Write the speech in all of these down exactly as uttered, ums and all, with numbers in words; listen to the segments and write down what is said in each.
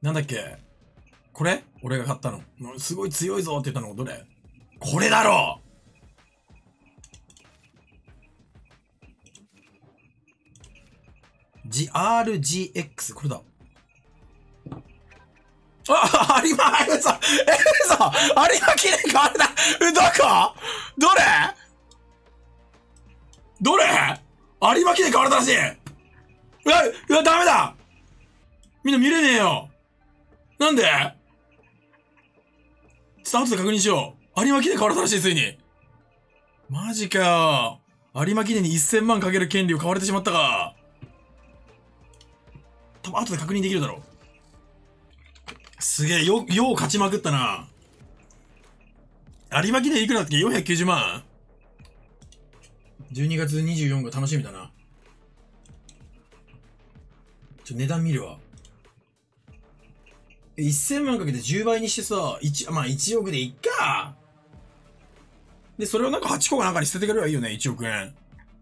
なんだっけこれ俺が買ったの。すごい強いぞって言ったのどれこれだろう アールジーエックス これだ。あ、有馬、え、嘘、え、嘘、有馬記念かあれだ。え、どこどれどれ有馬記念買われたらしい。うわ、うわ、ダメだみんな見れねえよ。なんでちょっと後で確認しよう。有馬記念買われたらしい、ついに。マジかよ。有馬記念にせんまんかける権利を買われてしまったか。多分後で確認できるだろう。すげえ、よ、よう勝ちまくったな。有馬記念いくらだっけ ?よんひゃくきゅうじゅうまん ?じゅうにがつにじゅうよっか楽しみだな。ちょ、値段見るわ。せんまんかけてじゅうばいにしてさ、いち、まあいちおくでいっか。で、それをなんかはちこかなんかに捨ててくればいいよね、いちおくえん。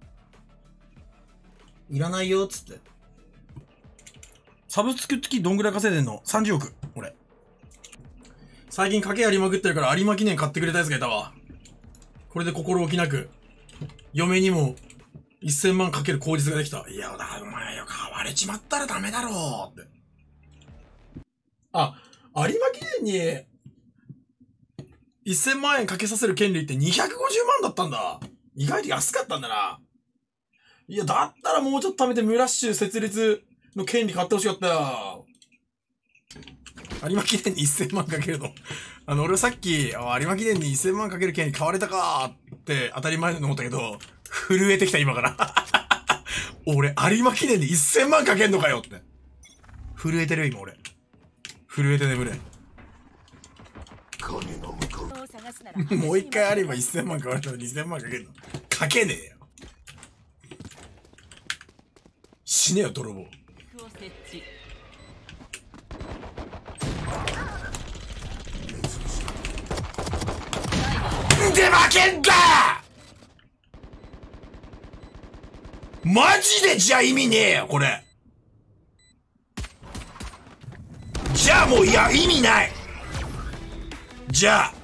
いらないよ、つって。サブスク付きどんぐらい稼いでんの ?さんじゅうおく。俺。最近賭けやりまくってるから有馬記念買ってくれたやつがいたわ。これで心置きなく、嫁にもせんまんかける口実ができた。いや、だ、お前よ、買われちまったらダメだろうって。あ、有馬記念にせんまんえんかけさせる権利ってにひゃくごじゅうまんだったんだ。意外と安かったんだな。いや、だったらもうちょっと貯めてムラッシュ設立の権利買ってほしかったよ。有馬記念にせんまんかけるの。あの、俺さっき、あ有馬記念にせんまんかける権利買われたかーって当たり前だと思ったけど、震えてきた今から。俺、有馬記念にせんまんかけんのかよって。震えてる今俺。震えて眠れ。もう一回あればせんまんかかるのににせんまんかけるの。かけねえよ。死ねよ、泥棒。で負けんだマジでじゃあ意味ねえよ、これ。じゃあもういや、意味ない。じゃあ、